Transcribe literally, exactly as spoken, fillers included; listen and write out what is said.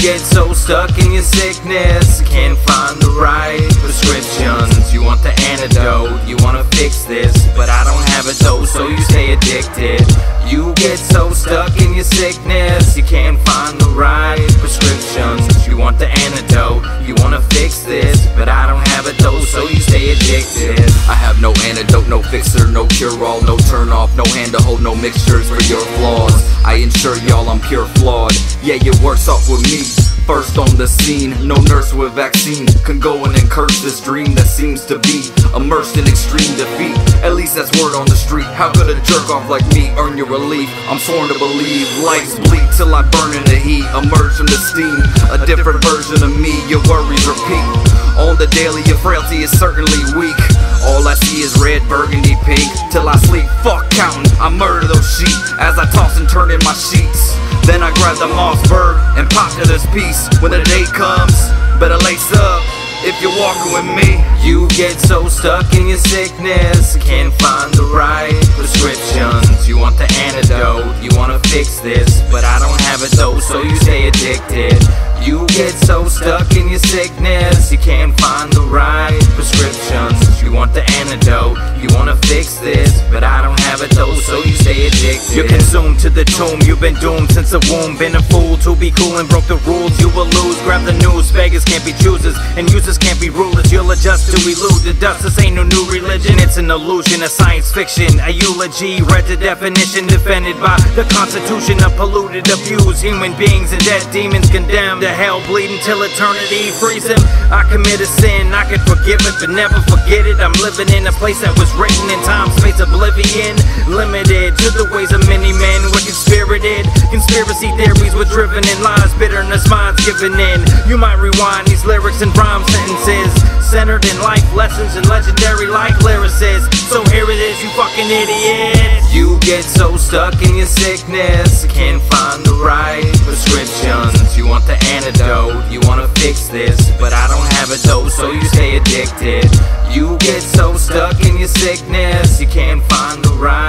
get so stuck in your sickness, you can't find the right prescriptions. You want the antidote, you wanna fix this, but I don't have it though, so you stay addicted. You get so stuck in your sickness, you can't find the right prescriptions. You want the antidote, you wanna fix this, but I don't have it though, so you stay addicted. I have no antidote, no fixer, no cure-all, no turn-off, no hand to hold, no mixtures for your flaws. I ensure y'all I'm pure flawed. Yeah, you're worse off with me. First on the scene, no nurse with vaccine can go in and curse this dream that seems to be immersed in extreme defeat. At least that's word on the street. How could a jerk off like me earn your relief? I'm sworn to believe life's bleak till I burn in the heat, emerge from the steam, a different version of me. Your worries repeat on the daily, your frailty is certainly weak. All I see is red, burgundy, pink. Till I sleep, fuck counting, I murder those sheep as I toss and turn in my sheets. Then I grab the Mossberg and pop to this piece. When the day comes, better lace up if you're walking with me. You get so stuck in your sickness, you can't find the right prescriptions. You want the antidote, you wanna fix this, but I don't have it though, so you stay addicted. You get so stuck in your sickness, you can't find the right prescriptions. You want the antidote, you wanna fix this, but I don't have it though, so you stay addicted. You're consumed to the tomb, you've been doomed since the womb. Been a fool to be cool and broke the rules, you will lose. Grab the news, beggars can't be choosers, and users can't be rulers. You'll adjust to elude the dust, this ain't no new religion. It's an illusion, a science fiction, a eulogy. Read the definition, defended by the constitution of polluted, abused human beings and dead demons condemned to hell, bleeding till eternity frees him. I commit a sin, I could forgive it, but never forget it. I'm living in a place that was written in time, space, oblivion. Limited to the ways of many men, we're conspirated. Conspiracy theories were driven in lies, bitterness, minds given in. You might rewind these lyrics and rhyme sentences, centered in life lessons and legendary life lyricists. So here it is, you fucking idiots. You get so stuck in your sickness, you can't find the right prescriptions. You want the antidote, you wanna fix this, but I don't have it though, so you stay addicted. You get so stuck in your sickness, you can't find the right